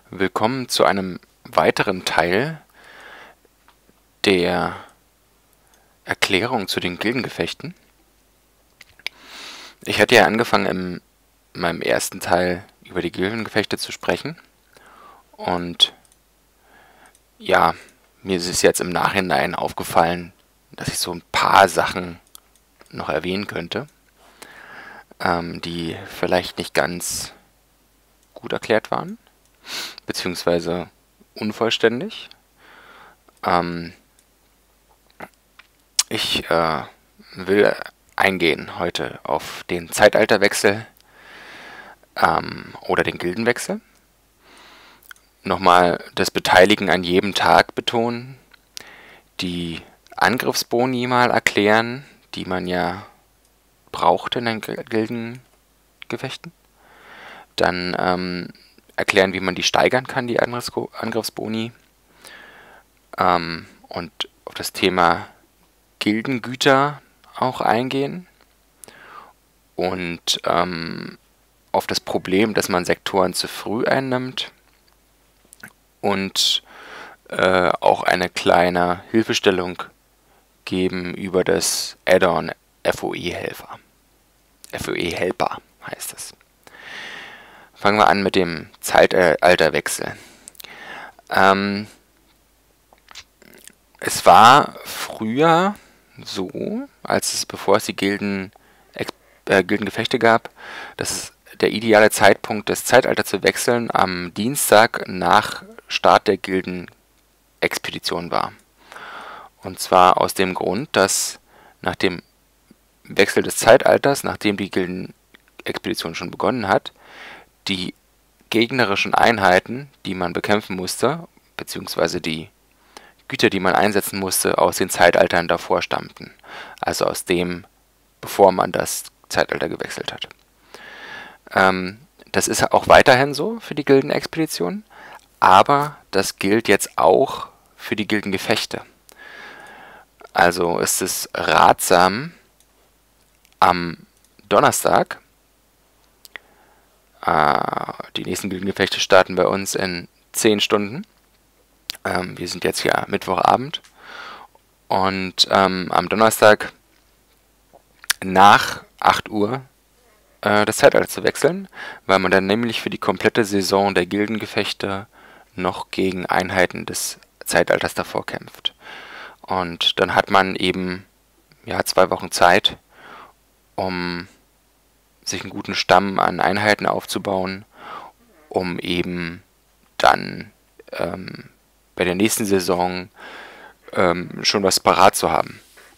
Willkommen zu einem weiteren Teil der Erklärung zu den Gildengefechten. Ich hatte ja angefangen, in meinem ersten Teil über die Gildengefechte zu sprechen. Und ja, mir ist es jetzt im Nachhinein aufgefallen, dass ich so ein paar Sachen noch erwähnen könnte, die vielleicht nicht ganz gut erklärt waren, beziehungsweise unvollständig. Ich will eingehen heute auf den Zeitalterwechsel oder den Gildenwechsel. Nochmal das Beteiligen an jedem Tag betonen, die Angriffsboni mal erklären, die man ja braucht in den Gildengefechten. Dann erklären, wie man die steigern kann, die Angriffsboni. Und auf das Thema Gildengüter auch eingehen. Und auf das Problem, dass man Sektoren zu früh einnimmt. Und auch eine kleine Hilfestellung geben über das Add-on FOE-Helper. FOE-Helper heißt es. Fangen wir an mit dem Zeitalterwechsel. Es war früher so, bevor es die Gildengefechte gab, dass es der ideale Zeitpunkt, das Zeitalter zu wechseln, am Dienstag nach Start der Gildenexpedition war. Und zwar aus dem Grund, dass nach dem Wechsel des Zeitalters, nachdem die Gildenexpedition schon begonnen hat, die gegnerischen Einheiten, die man bekämpfen musste, beziehungsweise die Güter, die man einsetzen musste, aus den Zeitaltern davor stammten. Also aus dem, bevor man das Zeitalter gewechselt hat. Das ist auch weiterhin so für die Gildenexpedition, aber das gilt jetzt auch für die Gildengefechte. Also ist es ratsam, am Donnerstag, die nächsten Gildengefechte starten bei uns in 10 Stunden. Wir sind jetzt ja Mittwochabend. Und am Donnerstag nach 8 Uhr das Zeitalter zu wechseln, weil man dann nämlich für die komplette Saison der Gildengefechte noch gegen Einheiten des Zeitalters davor kämpft. Und dann hat man eben 2 Wochen Zeit, um sich einen guten Stamm an Einheiten aufzubauen, um eben dann bei der nächsten Saison schon was parat zu haben,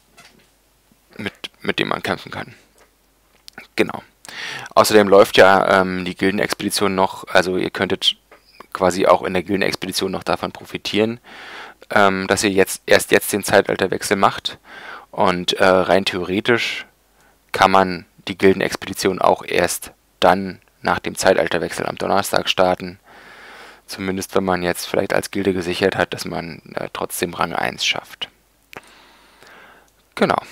mit dem man kämpfen kann. Genau. Außerdem läuft ja die Gildenexpedition noch, also ihr könntet quasi auch in der Gildenexpedition noch davon profitieren, dass ihr erst jetzt den Zeitalterwechsel macht. Und rein theoretisch kann man die Gildenexpedition auch erst dann nach dem Zeitalterwechsel am Donnerstag starten. Zumindest wenn man jetzt vielleicht als Gilde gesichert hat, dass man trotzdem Rang 1 schafft. Genau.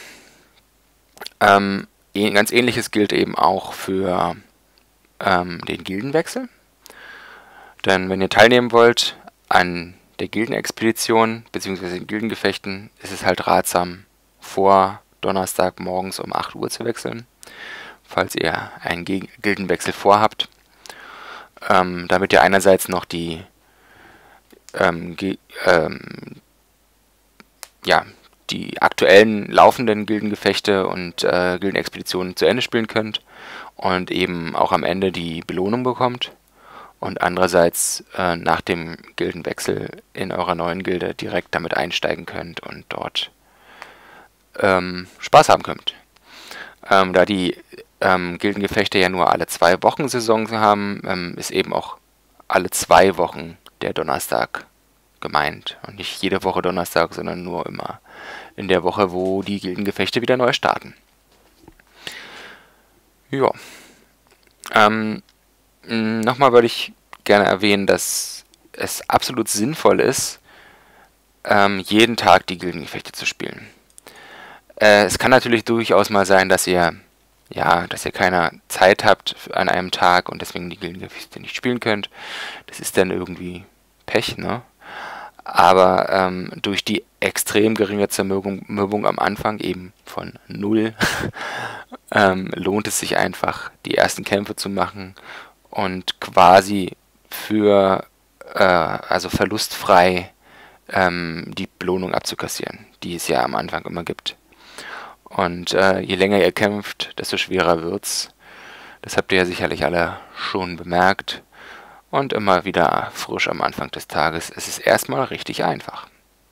Ganz ähnliches gilt eben auch für den Gildenwechsel. Denn wenn ihr teilnehmen wollt an der Gildenexpedition bzw. den Gildengefechten, ist es halt ratsam, vor Donnerstag morgens um 8 Uhr zu wechseln, falls ihr einen Gildenwechsel vorhabt, damit ihr einerseits noch die aktuellen laufenden Gildengefechte und Gildenexpeditionen zu Ende spielen könnt und eben auch am Ende die Belohnung bekommt und andererseits nach dem Gildenwechsel in eurer neuen Gilde direkt damit einsteigen könnt und dort Spaß haben könnt. Da die Gildengefechte ja nur alle 2 Wochen Saison haben, ist eben auch alle 2 Wochen der Donnerstag gemeint. Und nicht jede Woche Donnerstag, sondern nur immer in der Woche, wo die Gildengefechte wieder neu starten. Ja. Nochmal würde ich gerne erwähnen, dass es absolut sinnvoll ist, jeden Tag die Gildengefechte zu spielen. Es kann natürlich durchaus mal sein, dass ihr ja, dass ihr keine Zeit habt an einem Tag und deswegen die Gildengefechte nicht spielen könnt. Das ist dann irgendwie Pech, ne? Aber durch die extrem geringe Zermürbung am Anfang, eben von null, lohnt es sich einfach, die ersten Kämpfe zu machen und quasi also verlustfrei die Belohnung abzukassieren, die es ja am Anfang immer gibt. Und je länger ihr kämpft, desto schwerer wird's. Das habt ihr ja sicherlich alle schon bemerkt. Und immer wieder frisch am Anfang des Tages. Es ist erstmal richtig einfach.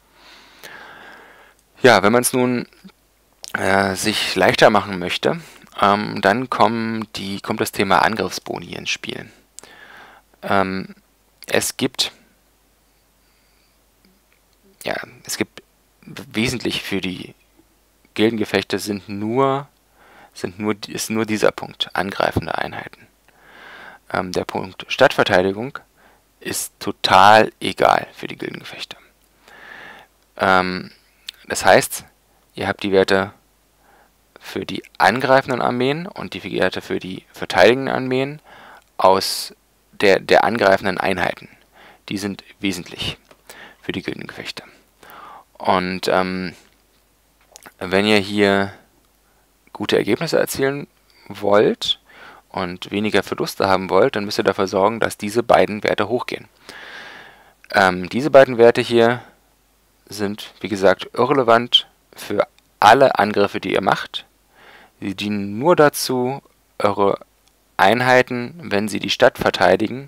Ja, wenn man es nun sich leichter machen möchte, dann kommt das Thema Angriffsboni ins Spiel. Es gibt wesentlich für die Gildengefechte ist nur dieser Punkt, angreifende Einheiten. Der Punkt Stadtverteidigung ist total egal für die Gildengefechte. Das heißt, ihr habt die Werte für die angreifenden Armeen und die Werte für die verteidigenden Armeen aus der angreifenden Einheiten. Die sind wesentlich für die Gildengefechte. Und wenn ihr hier gute Ergebnisse erzielen wollt und weniger Verluste haben wollt, dann müsst ihr dafür sorgen, dass diese beiden Werte hochgehen. Diese beiden Werte hier sind, wie gesagt, irrelevant für alle Angriffe, die ihr macht. Sie dienen nur dazu, eure Einheiten, wenn sie die Stadt verteidigen,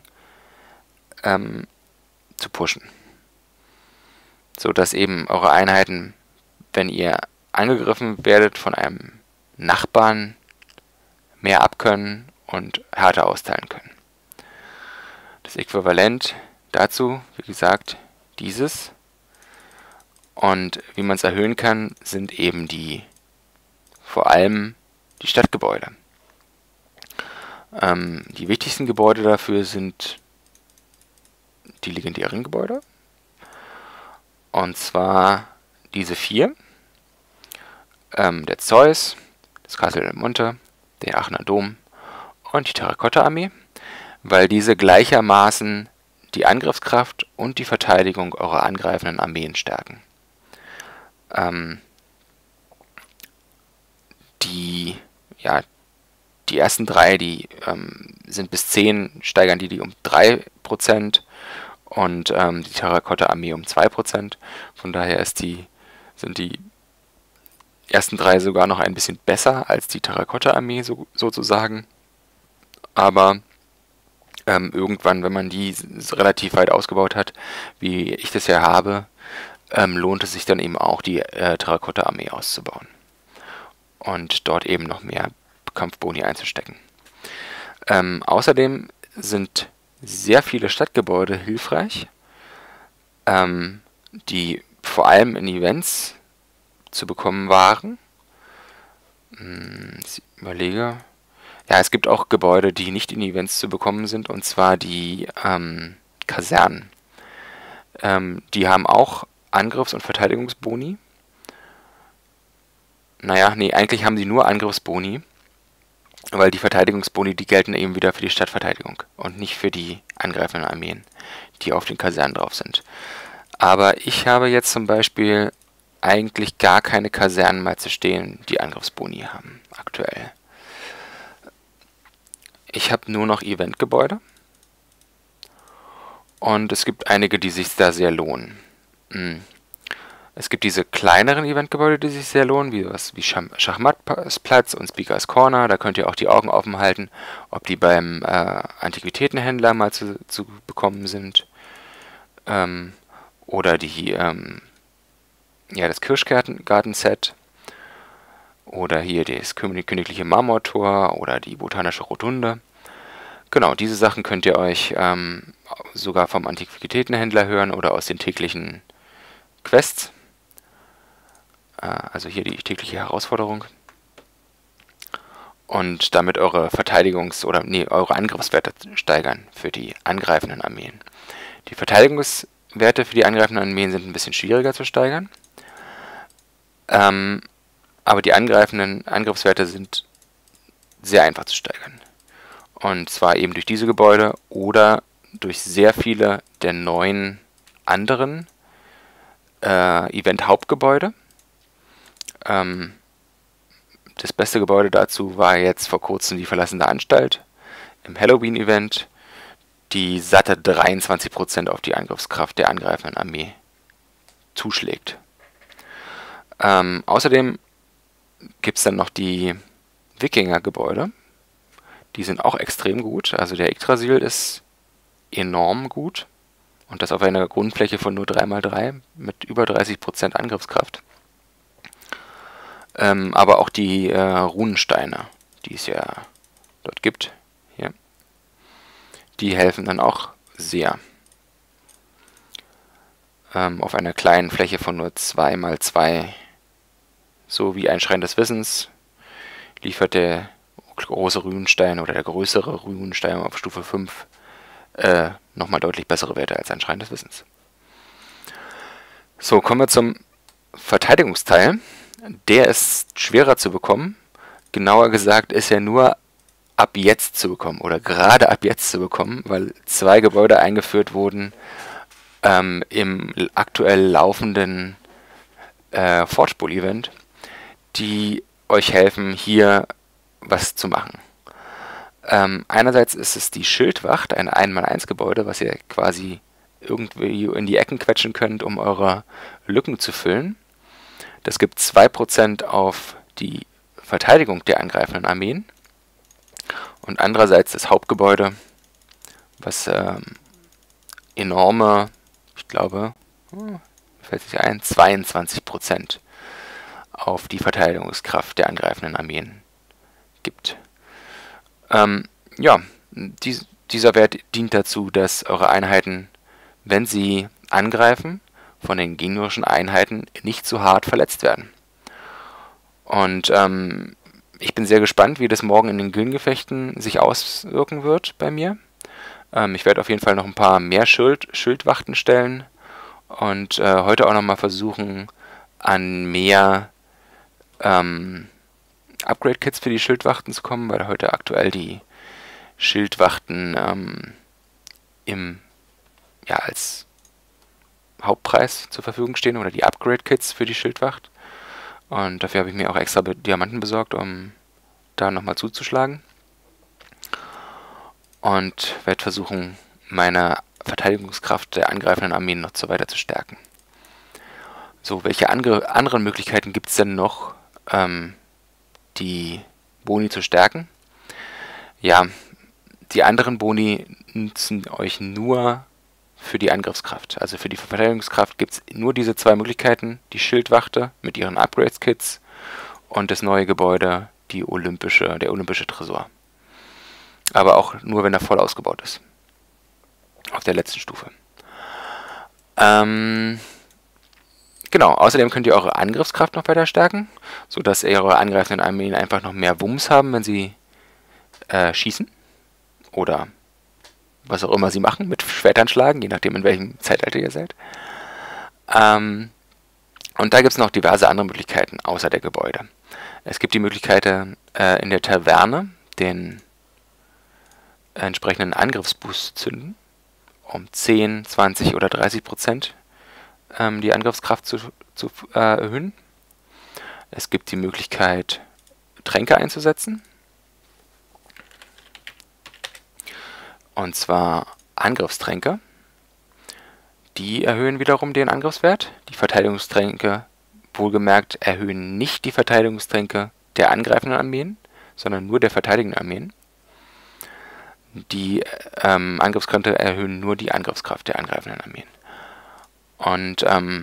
zu pushen. So dass eben eure Einheiten, wenn ihr angegriffen werdet von einem Nachbarn, mehr abkönnen und härter austeilen können. Das Äquivalent dazu, wie gesagt, dieses. Und wie man es erhöhen kann, sind eben vor allem die Stadtgebäude. Die wichtigsten Gebäude dafür sind die legendären Gebäude. Und zwar diese 4. Der Zeus, das Castle del Monte, der Aachener Dom und die Terrakotta-Armee, weil diese gleichermaßen die Angriffskraft und die Verteidigung eurer angreifenden Armeen stärken. Die ersten 3, die sind bis 10, steigern die um 3% und die Terrakotta-Armee um 2%. Von daher sind die ersten 3 sogar noch ein bisschen besser als die Terrakotta-Armee sozusagen. Aber irgendwann, wenn man die relativ weit ausgebaut hat, wie ich das ja habe, lohnt es sich dann eben auch, die Terrakotta-Armee auszubauen. Und dort eben noch mehr Kampfboni einzustecken. Außerdem sind sehr viele Stadtgebäude hilfreich, die vor allem in Events zu bekommen waren. Ich überlege. Ja, es gibt auch Gebäude, die nicht in Events zu bekommen sind, und zwar die Kasernen. Die haben auch Angriffs- und Verteidigungsboni. Naja, nee, eigentlich haben sie nur Angriffsboni, weil die Verteidigungsboni, die gelten eben wieder für die Stadtverteidigung und nicht für die angreifenden Armeen, die auf den Kasernen drauf sind. Aber ich habe jetzt zum Beispiel eigentlich gar keine Kasernen mehr zu stehen, die Angriffsboni haben, aktuell. Ich habe nur noch Eventgebäude und es gibt einige, die sich da sehr lohnen. Es gibt diese kleineren Eventgebäude, die sich sehr lohnen, wie Schachmattplatz und Speakers Corner. Da könnt ihr auch die Augen offen halten, ob die beim Antiquitätenhändler mal zu bekommen sind. Oder das Kirschgarten-Set. Oder hier das königliche Marmortor oder die botanische Rotunde. Genau, diese Sachen könnt ihr euch sogar vom Antiquitätenhändler hören oder aus den täglichen Quests. Also hier die tägliche Herausforderung. Und damit eure eure Angriffswerte steigern für die angreifenden Armeen. Die Verteidigungswerte für die angreifenden Armeen sind ein bisschen schwieriger zu steigern. Aber die angreifenden Angriffswerte sind sehr einfach zu steigern. Und zwar eben durch diese Gebäude oder durch sehr viele der neuen anderen Event-Hauptgebäude. Das beste Gebäude dazu war jetzt vor kurzem die verlassene Anstalt im Halloween-Event, die satte 23% auf die Angriffskraft der angreifenden Armee zuschlägt. Außerdem gibt es dann noch die Wikinger-Gebäude. Die sind auch extrem gut. Also der Yggdrasil ist enorm gut. Und das auf einer Grundfläche von nur 3×3 mit über 30% Angriffskraft. Aber auch die Runensteine, die es ja dort gibt, hier, die helfen dann auch sehr. Auf einer kleinen Fläche von nur 2×2, so wie ein Schrein des Wissens, liefert der große Runenstein oder der größere Runenstein auf Stufe 5 nochmal deutlich bessere Werte als ein Schrein des Wissens. So, kommen wir zum Verteidigungsteil. Der ist schwerer zu bekommen. Genauer gesagt ist er nur ab jetzt zu bekommen oder gerade ab jetzt zu bekommen, weil 2 Gebäude eingeführt wurden im aktuell laufenden Forgeball-Event, die euch helfen, hier was zu machen. Einerseits ist es die Schildwacht, ein 1×1 Gebäude, was ihr quasi irgendwie in die Ecken quetschen könnt, um eure Lücken zu füllen. Das gibt 2% auf die Verteidigung der angreifenden Armeen. Und andererseits das Hauptgebäude, was enorme, ich glaube, fällt sich ein, 22% auf die Verteidigungskraft der angreifenden Armeen gibt. Ja, dieser Wert dient dazu, dass eure Einheiten, wenn sie angreifen, von den gegnerischen Einheiten nicht zu hart verletzt werden. Und ich bin sehr gespannt, wie das morgen in den Gildenfechten sich auswirken wird bei mir. Ich werde auf jeden Fall noch ein paar mehr Schildwachten stellen und heute auch nochmal versuchen, an mehr Upgrade-Kits für die Schildwachten zu kommen, weil heute aktuell die Schildwachten als Hauptpreis zur Verfügung stehen oder die Upgrade-Kits für die Schildwacht. Und dafür habe ich mir auch extra Diamanten besorgt, um da nochmal zuzuschlagen. Und werde versuchen, meine Verteidigungskraft der angreifenden Armeen noch so weiter zu stärken. So, welche anderen Möglichkeiten gibt es denn noch, die Boni zu stärken? Ja, die anderen Boni nutzen euch nur für die Angriffskraft. Also für die Verteidigungskraft gibt es nur diese 2 Möglichkeiten. Die Schildwachte mit ihren Upgrades-Kits und das neue Gebäude, der olympische Tresor. Aber auch nur, wenn er voll ausgebaut ist. Auf der letzten Stufe. Genau, außerdem könnt ihr eure Angriffskraft noch weiter stärken, sodass eure angreifenden Armeen einfach noch mehr Wumms haben, wenn sie schießen. Oder was auch immer sie machen, mit Schwertern schlagen, je nachdem in welchem Zeitalter ihr seid. Und da gibt es noch diverse andere Möglichkeiten, außer der Gebäude. Es gibt die Möglichkeit, in der Taverne den entsprechenden Angriffsboost zu zünden, um 10, 20 oder 30% die Angriffskraft zu erhöhen. Es gibt die Möglichkeit, Tränke einzusetzen. Und zwar Angriffstränke. Die erhöhen wiederum den Angriffswert. Die Verteidigungstränke, wohlgemerkt, erhöhen nicht die Verteidigungstränke der angreifenden Armeen, sondern nur der verteidigenden Armeen. Die Angriffstränke erhöhen nur die Angriffskraft der angreifenden Armeen. Und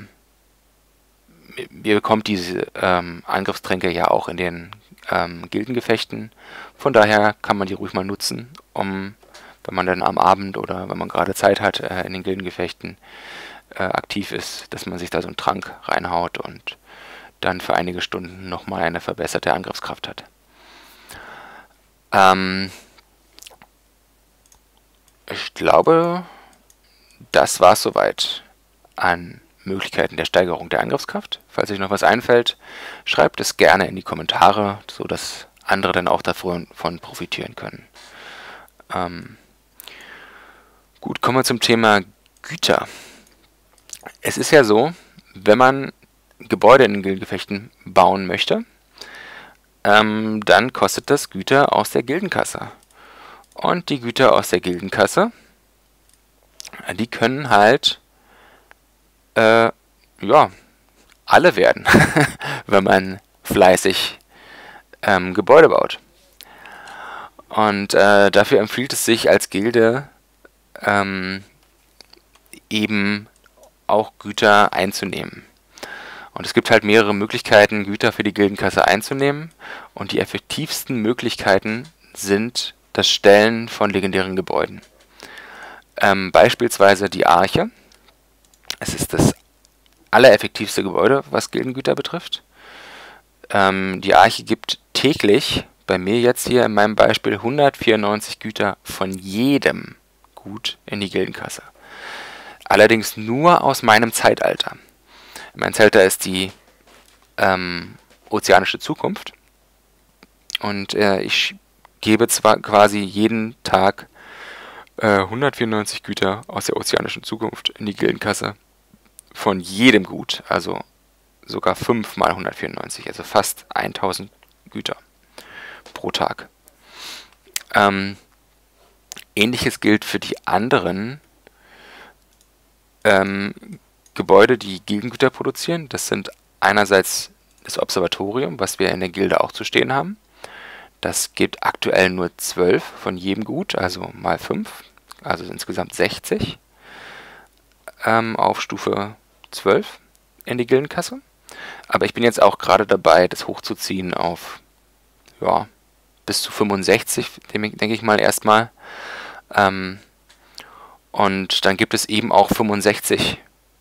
ihr bekommt diese Angriffstränke ja auch in den Gildengefechten. Von daher kann man die ruhig mal nutzen, um, wenn man dann am Abend oder wenn man gerade Zeit hat, in den Gildengefechten aktiv ist, dass man sich da so einen Trank reinhaut und dann für einige Stunden nochmal eine verbesserte Angriffskraft hat. Ich glaube, das war es soweit an Möglichkeiten der Steigerung der Angriffskraft. Falls euch noch was einfällt, schreibt es gerne in die Kommentare, sodass andere dann auch davon profitieren können. Gut, kommen wir zum Thema Güter. Es ist ja so, wenn man Gebäude in den Gildengefechten bauen möchte, dann kostet das Güter aus der Gildenkasse. Und die Güter aus der Gildenkasse, die können halt, ja, alle werden, wenn man fleißig Gebäude baut. Und dafür empfiehlt es sich als Gilde eben auch Güter einzunehmen. Und es gibt halt mehrere Möglichkeiten, Güter für die Gildenkasse einzunehmen. Und die effektivsten Möglichkeiten sind das Stellen von legendären Gebäuden. Beispielsweise die Arche. Es ist das allereffektivste Gebäude, was Gildengüter betrifft. Die Arche gibt täglich, bei mir jetzt hier in meinem Beispiel, 194 Güter von jedem Gut in die Gildenkasse. Allerdings nur aus meinem Zeitalter. Mein Zeitalter ist die ozeanische Zukunft. Und ich gebe zwar quasi jeden Tag 194 Güter aus der ozeanischen Zukunft in die Gildenkasse. Von jedem Gut. Also sogar 5 mal 194. Also fast 1000 Güter pro Tag. Ähnliches gilt für die anderen Gebäude, die Gildengüter produzieren. Das sind einerseits das Observatorium, was wir in der Gilde auch zu stehen haben. Das gibt aktuell nur 12 von jedem Gut, also mal 5, also insgesamt 60 auf Stufe 12 in die Gildenkasse. Aber ich bin jetzt auch gerade dabei, das hochzuziehen auf ja, bis zu 65, denke ich mal erstmal. Und dann gibt es eben auch 65.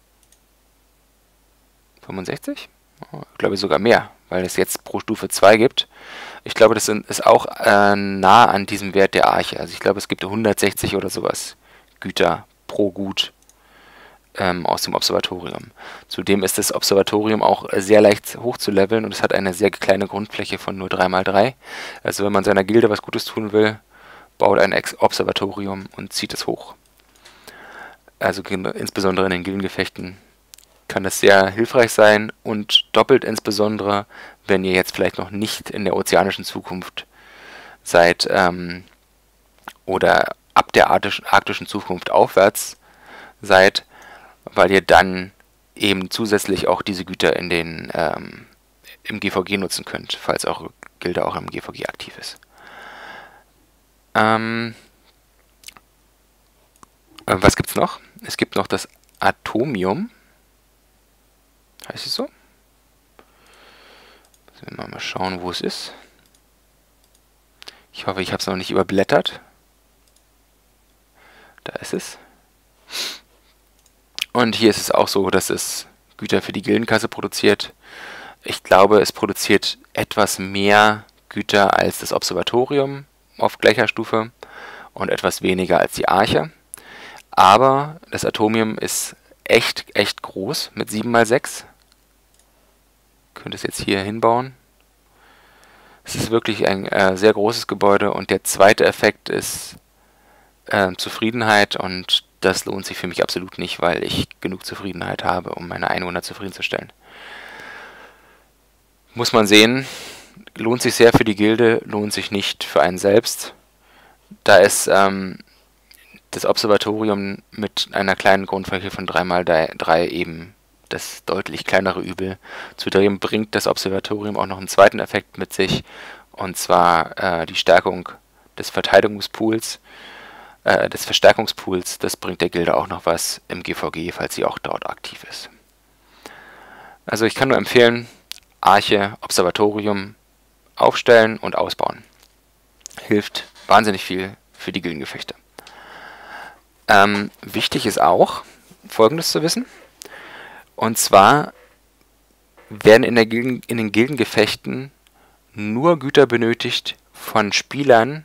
65? Oh, ich glaube sogar mehr, weil es jetzt pro Stufe 2 gibt. Ich glaube, das ist auch nah an diesem Wert der Arche. Also ich glaube, es gibt 160 oder sowas Güter pro Gut aus dem Observatorium. Zudem ist das Observatorium auch sehr leicht hochzuleveln und es hat eine sehr kleine Grundfläche von nur 3×3. Also wenn man seiner Gilde was Gutes tun will, baut ein Observatorium und zieht es hoch. Also insbesondere in den Gildengefechten kann das sehr hilfreich sein und doppelt insbesondere, wenn ihr jetzt vielleicht noch nicht in der ozeanischen Zukunft seid oder ab der arktischen Zukunft aufwärts seid, weil ihr dann eben zusätzlich auch diese Güter in den im GVG nutzen könnt, falls eure Gilde auch im GVG aktiv ist. Was gibt's noch? Es gibt noch das Atomium. Heißt es so? Müssen wir mal schauen, wo es ist. Ich hoffe, ich habe es noch nicht überblättert. Da ist es. Und hier ist es auch so, dass es Güter für die Gildenkasse produziert. Ich glaube, es produziert etwas mehr Güter als das Observatorium auf gleicher Stufe und etwas weniger als die Arche. Aber das Atomium ist echt groß mit 7×6. Könnte es jetzt hier hinbauen. Es ist wirklich ein sehr großes Gebäude und der zweite Effekt ist Zufriedenheit und das lohnt sich für mich absolut nicht, weil ich genug Zufriedenheit habe, um meine Einwohner zufriedenzustellen. Muss man sehen, lohnt sich sehr für die Gilde, lohnt sich nicht für einen selbst. Da ist das Observatorium mit einer kleinen Grundfläche von 3×3 eben das deutlich kleinere Übel. Zudem bringt das Observatorium auch noch einen zweiten Effekt mit sich, und zwar die Stärkung des Verteidigungspools, des Verstärkungspools. Das bringt der Gilde auch noch was im GVG, falls sie auch dort aktiv ist. Also ich kann nur empfehlen, Arche, Observatorium aufstellen und ausbauen. Hilft wahnsinnig viel für die Gildengefechte. Wichtig ist auch, Folgendes zu wissen. Und zwar werden in den Gildengefechten nur Güter benötigt von Spielern,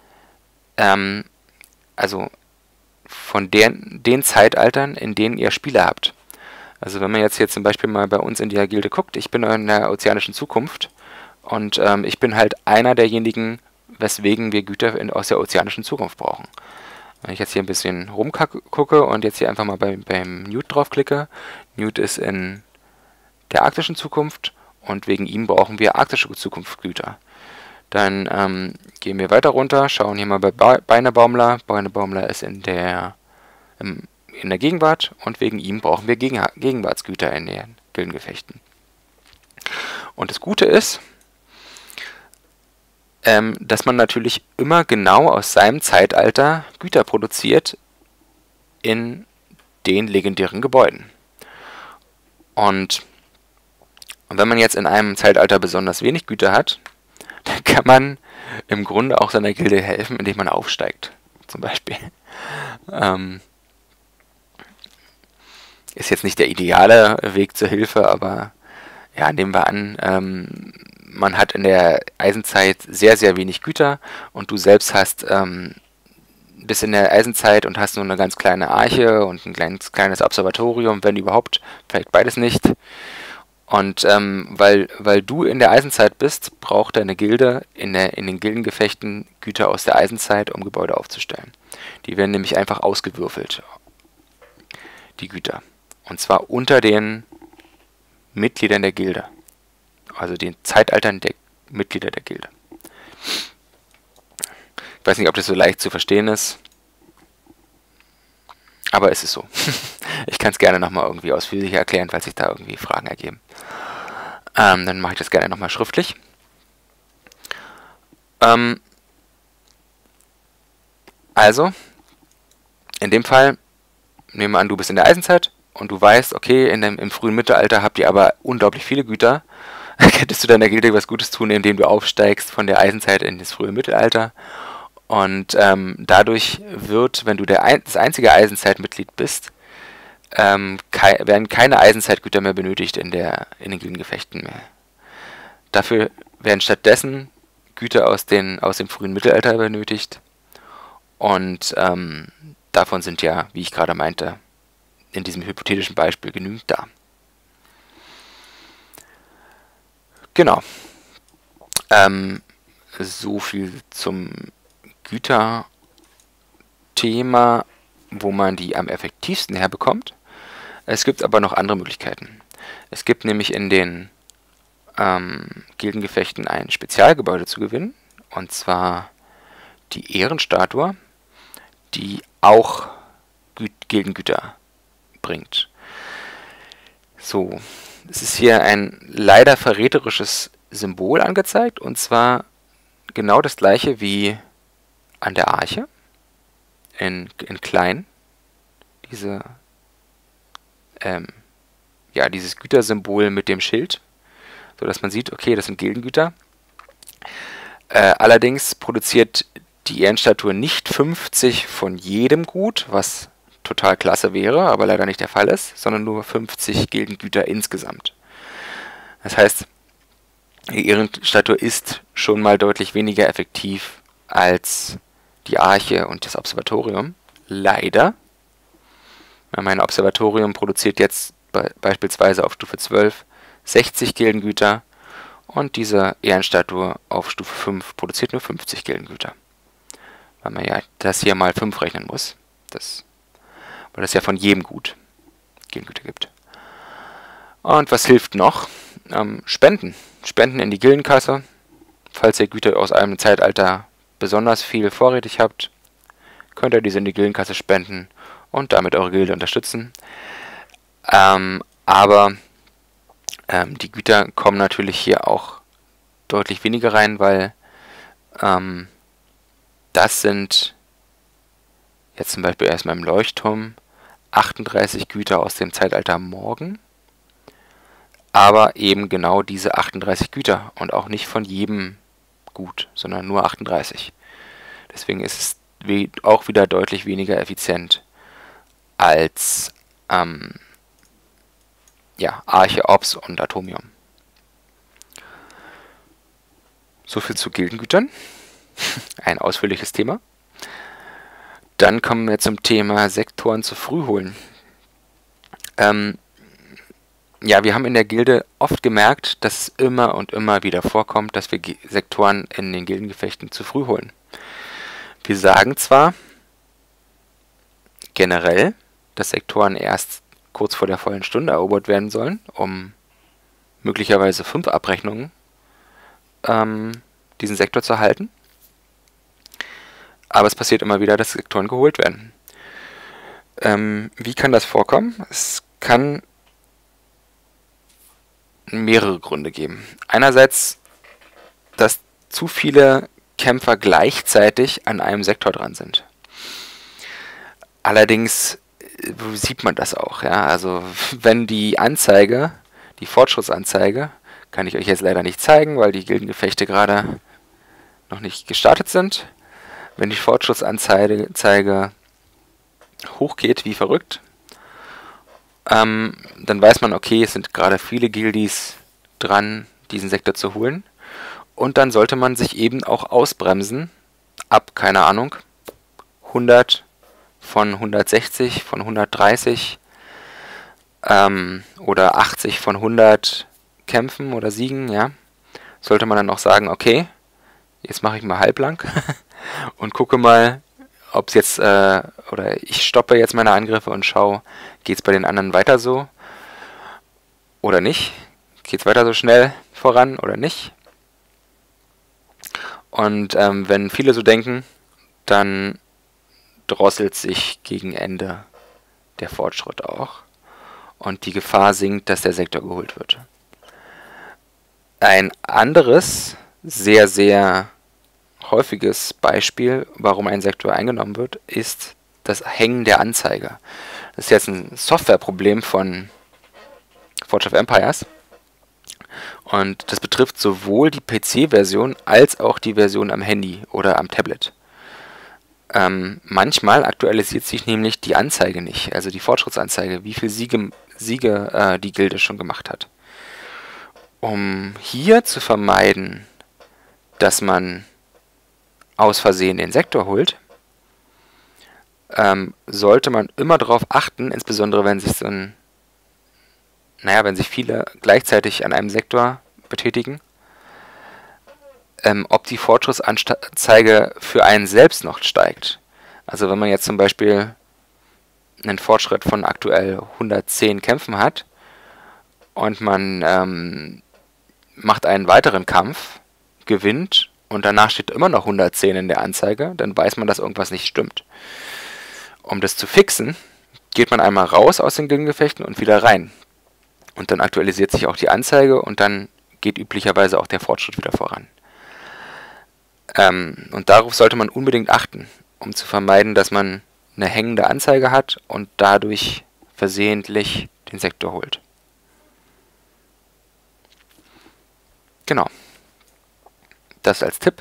also von den Zeitaltern, in denen ihr Spieler habt. Also wenn man jetzt hier zum Beispiel mal bei uns in der Gilde guckt, ich bin in der ozeanischen Zukunft Und ich bin halt einer derjenigen, weswegen wir Güter aus der ozeanischen Zukunft brauchen. Wenn ich jetzt hier ein bisschen rumgucke und jetzt hier einfach mal beim Newt draufklicke, Newt ist in der arktischen Zukunft und wegen ihm brauchen wir arktische Zukunftsgüter. Dann gehen wir weiter runter, schauen hier mal bei Beinebaumler. Beinebaumler ist in der Gegenwart und wegen ihm brauchen wir Gegenwartsgüter in den Gildengefechten. Und das Gute ist, dass man natürlich immer genau aus seinem Zeitalter Güter produziert in den legendären Gebäuden. Und wenn man jetzt in einem Zeitalter besonders wenig Güter hat, dann kann man im Grunde auch seiner Gilde helfen, indem man aufsteigt, zum Beispiel. Ist jetzt nicht der ideale Weg zur Hilfe, aber ja, nehmen wir an, man hat in der Eisenzeit sehr, sehr wenig Güter und du selbst hast bis in der Eisenzeit und hast nur eine ganz kleine Arche und ein kleines Observatorium, wenn überhaupt, vielleicht beides nicht. Und weil du in der Eisenzeit bist, braucht deine Gilde in den Gildengefechten Güter aus der Eisenzeit, um Gebäude aufzustellen. Die werden nämlich einfach ausgewürfelt, die Güter. Und zwar unter den Mitgliedern der Gilde. Also den Zeitaltern der Mitglieder der Gilde. Ich weiß nicht, ob das so leicht zu verstehen ist. Aber es ist so. Ich kann es gerne nochmal irgendwie ausführlicher erklären, falls sich da irgendwie Fragen ergeben. Dann mache ich das gerne nochmal schriftlich. Also, in dem Fall, nehmen wir an, du bist in der Eisenzeit und du weißt, okay, im frühen Mittelalter habt ihr aber unglaublich viele Güter. Könntest du deiner Gilde was Gutes tun, indem du aufsteigst von der Eisenzeit in das frühe Mittelalter. Und dadurch wird, wenn du das einzige Eisenzeitmitglied bist, werden keine Eisenzeitgüter mehr benötigt in den Gildengefechten mehr. Dafür werden stattdessen Güter aus dem frühen Mittelalter benötigt. Und davon sind ja, wie ich gerade meinte, in diesem hypothetischen Beispiel genügend da. Genau. So viel zum Güterthema, wo man die am effektivsten herbekommt. Es gibt aber noch andere Möglichkeiten. Es gibt nämlich in den Gildengefechten ein Spezialgebäude zu gewinnen, und zwar die Ehrenstatue, die auch Gildengüter bringt. So, es ist hier ein leider verräterisches Symbol angezeigt, und zwar genau das gleiche wie an der Arche, in klein, dieses Gütersymbol mit dem Schild, sodass man sieht, okay, das sind Gildengüter. Allerdings produziert die Ehrenstatue nicht 50 von jedem Gut, was total klasse wäre, aber leider nicht der Fall ist, sondern nur 50 Gildengüter insgesamt. Das heißt, die Ehrenstatue ist schon mal deutlich weniger effektiv als die Arche und das Observatorium. Leider. Mein Observatorium produziert jetzt beispielsweise auf Stufe 12 60 Gildengüter und diese Ehrenstatue auf Stufe 5 produziert nur 50 Gildengüter. Weil man ja das hier mal 5 rechnen muss. Weil es ja von jedem Gut Gildengüter gibt. Und was hilft noch? Spenden. Spenden in die Gildenkasse. Falls ihr Güter aus einem Zeitalter besonders viel vorrätig habt, könnt ihr diese in die Gildenkasse spenden und damit eure Gilde unterstützen. Aber die Güter kommen natürlich hier auch deutlich weniger rein, weil das sind jetzt zum Beispiel erstmal im Leuchtturm 38 Güter aus dem Zeitalter Morgen, aber eben genau diese 38 Güter und auch nicht von jedem Gut, sondern nur 38. Deswegen ist es auch wieder deutlich weniger effizient als Arche, Ops und Atomium. Soviel zu Gildengütern. Ein ausführliches Thema. Dann kommen wir zum Thema Sektoren zu früh holen. ja, wir haben in der Gilde oft gemerkt, dass es immer und immer wieder vorkommt, dass wir Sektoren in den Gildengefechten zu früh holen. Wir sagen zwar generell, dass Sektoren erst kurz vor der vollen Stunde erobert werden sollen, um möglicherweise 5 Abrechnungen diesen Sektor zu halten. Aber es passiert immer wieder, dass Sektoren geholt werden. Wie kann das vorkommen? Es kann mehrere Gründe geben. Einerseits, dass zu viele Kämpfer gleichzeitig an einem Sektor dran sind. Allerdings sieht man das auch. Ja? Also wenn die Anzeige, die Fortschrittsanzeige, kann ich euch jetzt leider nicht zeigen, weil die Gildengefechte gerade noch nicht gestartet sind. Wenn die Fortschrittsanzeige hochgeht wie verrückt, dann weiß man, okay, es sind gerade viele Guildies dran, diesen Sektor zu holen. Und dann sollte man sich eben auch ausbremsen, ab, keine Ahnung, 100 von 160, von 130 oder 80 von 100 Kämpfen oder Siegen, ja. Sollte man dann auch sagen, okay, jetzt mache ich mal halblang und gucke mal, ob es jetzt, oder ich stoppe jetzt meine Angriffe und schaue, geht es bei den anderen weiter so oder nicht? Geht es weiter so schnell voran oder nicht? Und wenn viele so denken, dann drosselt sich gegen Ende der Fortschritt auch und die Gefahr sinkt, dass der Sektor geholt wird. Ein anderes, sehr, sehr häufiges Beispiel, warum ein Sektor eingenommen wird, ist das Hängen der Anzeige. Das ist jetzt ein Softwareproblem von Forge of Empires und das betrifft sowohl die PC-Version als auch die Version am Handy oder am Tablet. Manchmal aktualisiert sich nämlich die Anzeige nicht, also die Fortschrittsanzeige, wie viele Siege die Gilde schon gemacht hat. Um hier zu vermeiden, dass man aus Versehen den Sektor holt, sollte man immer darauf achten, insbesondere wenn sich wenn sich viele gleichzeitig an einem Sektor betätigen, ob die Fortschrittsanzeige für einen selbst noch steigt. Also wenn man jetzt zum Beispiel einen Fortschritt von aktuell 110 Kämpfen hat und man macht einen weiteren Kampf, gewinnt und danach steht immer noch 110 in der Anzeige, dann weiß man, dass irgendwas nicht stimmt. Um das zu fixen, geht man einmal raus aus den Gildengefechten und wieder rein. Und dann aktualisiert sich auch die Anzeige und dann geht üblicherweise auch der Fortschritt wieder voran. Und darauf sollte man unbedingt achten, um zu vermeiden, dass man eine hängende Anzeige hat und dadurch versehentlich den Sektor holt. Genau. Das als Tipp.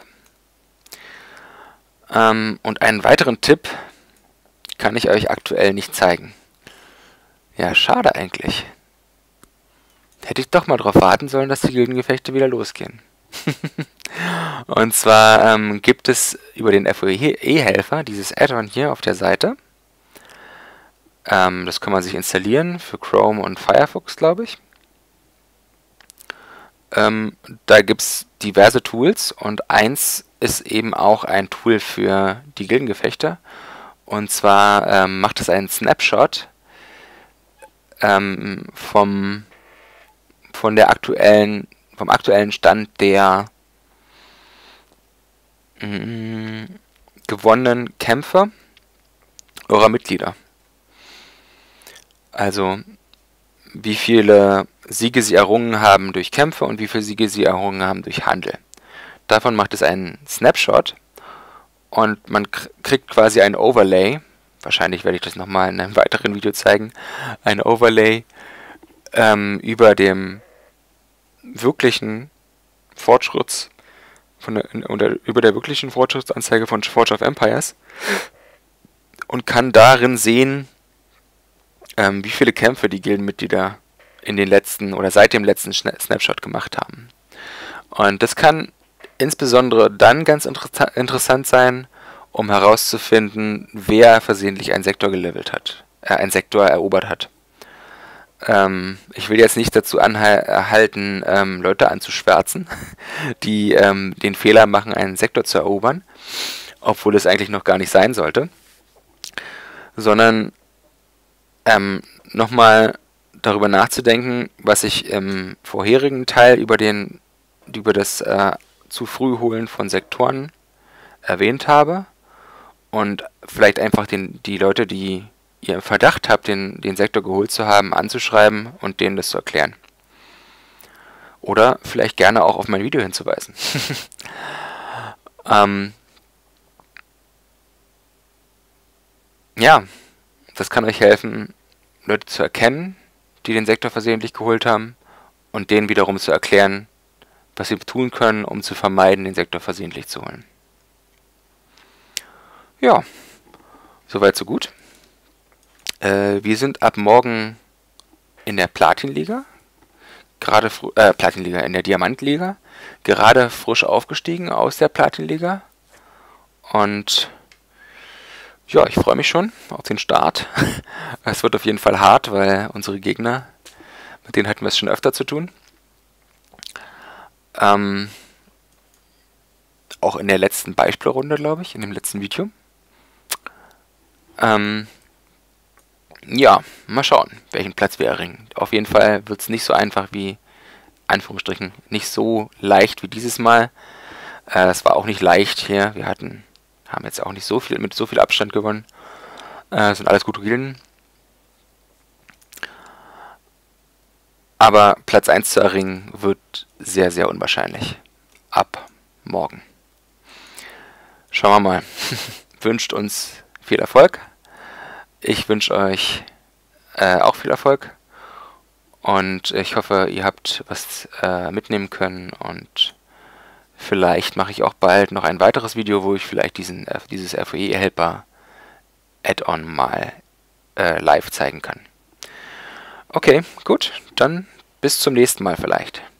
Und einen weiteren Tipp kann ich euch aktuell nicht zeigen. Ja, schade eigentlich. Hätte ich doch mal darauf warten sollen, dass die Gildengefechte wieder losgehen. Und zwar gibt es über den FOE-Helfer dieses Add-on hier auf der Seite. Das kann man sich installieren für Chrome und Firefox, glaube ich. Da gibt es diverse Tools und eins ist eben auch ein Tool für die Gildengefechte. Und zwar macht es einen Snapshot vom aktuellen Stand der gewonnenen Kämpfe eurer Mitglieder. Also wie viele Siege sie errungen haben durch Kämpfe und wie viele Siege sie errungen haben durch Handel. Davon macht es einen Snapshot und man kriegt quasi ein Overlay, wahrscheinlich werde ich das nochmal in einem weiteren Video zeigen, ein Overlay über dem wirklichen Fortschritts über der wirklichen Fortschrittsanzeige von Forge of Empires und kann darin sehen, wie viele Kämpfe die Gildenmitglieder in den letzten oder seit dem letzten Snapshot gemacht haben. Und das kann insbesondere dann ganz interessant sein, um herauszufinden, wer versehentlich einen Sektor gelevelt hat, einen Sektor erobert hat. Ich will jetzt nicht dazu anhalten, Leute anzuschwärzen, die den Fehler machen, einen Sektor zu erobern, obwohl es eigentlich noch gar nicht sein sollte, sondern nochmal darüber nachzudenken, was ich im vorherigen Teil über das zu früh holen von Sektoren erwähnt habe und vielleicht einfach die Leute, die ihr im Verdacht habt, den Sektor geholt zu haben, anzuschreiben und denen das zu erklären. Oder vielleicht gerne auch auf mein Video hinzuweisen. Ja, das kann euch helfen, Leute zu erkennen, die den Sektor versehentlich geholt haben und denen wiederum zu erklären, was sie tun können, um zu vermeiden, den Sektor versehentlich zu holen. Ja, soweit so gut. Wir sind ab morgen in der Platinliga, in der Diamantliga, gerade frisch aufgestiegen aus der Platinliga. Und ja, ich freue mich schon auf den Start. Es wird auf jeden Fall hart, weil unsere Gegner, mit denen hatten wir es schon öfter zu tun. Auch in der letzten Beispielrunde, glaube ich, in dem letzten Video. Ja, mal schauen, welchen Platz wir erringen. Auf jeden Fall wird es nicht so einfach wie, Anführungsstrichen, nicht so leicht wie dieses Mal. Es war auch nicht leicht hier. Wir haben jetzt auch nicht mit so viel Abstand gewonnen. Sind alles gute Gilden. Aber Platz 1 zu erringen wird sehr, sehr unwahrscheinlich. Ab morgen. Schauen wir mal. Wünscht uns viel Erfolg. Ich wünsche euch auch viel Erfolg. Und ich hoffe, ihr habt was mitnehmen können. Und vielleicht mache ich auch bald noch ein weiteres Video, wo ich vielleicht dieses FOE-Helper Add-on mal live zeigen kann. Okay, gut, dann bis zum nächsten Mal vielleicht.